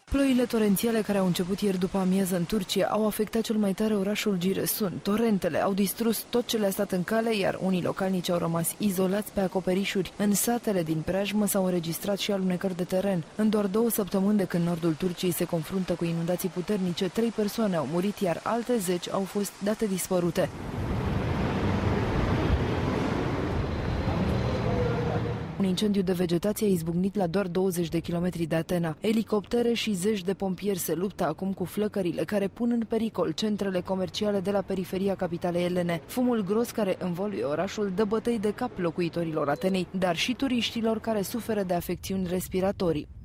Ploile torențiale care au început ieri după amiază în Turcia au afectat cel mai tare orașul Giresun. Torentele au distrus tot ce le-a stat în cale, iar unii localnici au rămas izolați pe acoperișuri. În satele din preajmă s-au înregistrat și alunecări de teren. În doar 2 săptămâni de când nordul Turciei se confruntă cu inundații puternice, 3 persoane au murit, iar alte 10 au fost date dispărute. Un incendiu de vegetație a izbucnit la doar 20 de kilometri de Atena. Elicoptere și zeci de pompieri se luptă acum cu flăcările care pun în pericol centrele comerciale de la periferia capitalei elene. Fumul gros care învăluie orașul dă bătăi de cap locuitorilor Atenei, dar și turiștilor care suferă de afecțiuni respiratorii.